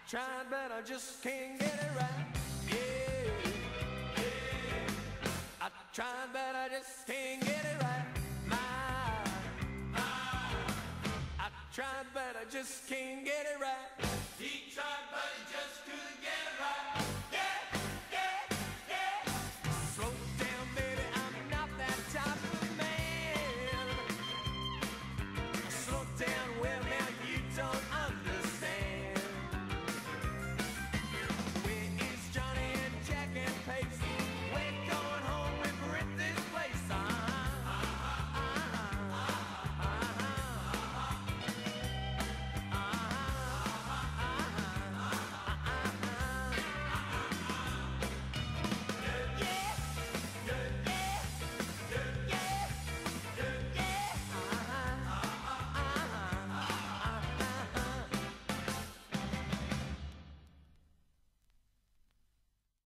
tried, but I just can't get it right. Yeah, yeah. I tried, but I just can't get it right. I tried, but I just can't get it right. He tried, but he just couldn't get it right.